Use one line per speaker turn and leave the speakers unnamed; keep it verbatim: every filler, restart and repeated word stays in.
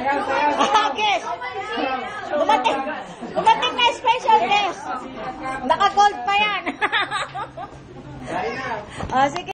Guess. Dumating. Dumating na special guest. Naka-gold pa yan. Ah, sige.